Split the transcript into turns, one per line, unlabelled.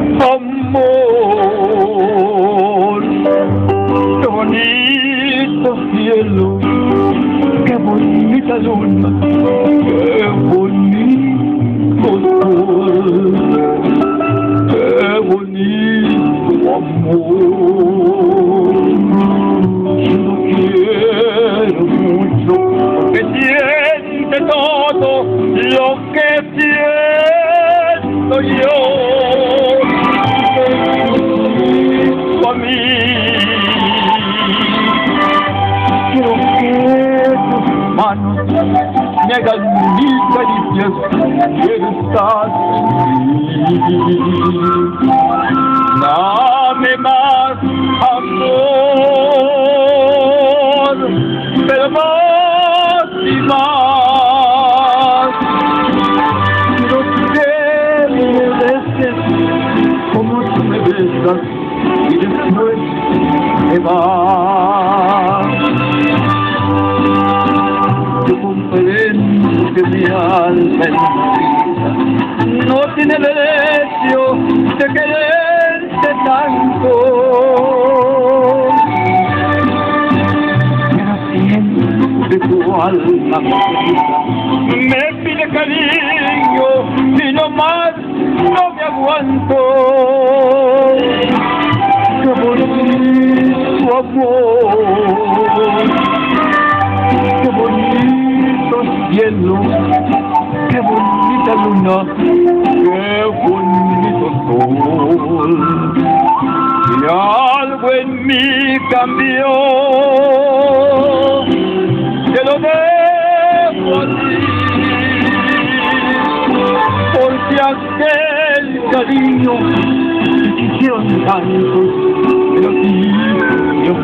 Amor, qué bonito cielo, qué bonita luna, qué bonito sol, qué bonito amor. Yo lo quiero mucho, porque siente todo lo que siento yo. A mí quiero que tus manos me hagan mil caricias y estás en mí. Dame más amor, pero más y más. Quiero que me beses como tú me besas y después me vas. Yo comprendo que mi alma enloquecida no tiene derecho de quererte tanto, pero siento que tu alma me pide cariño y no más no me aguanto. Qué bonito amor, qué bonito cielo, qué bonita luna, qué bonito sol. Y algo en mí cambió, te lo dejo a ti, porque aquel cariño me quisieron tantos, pero sí, yo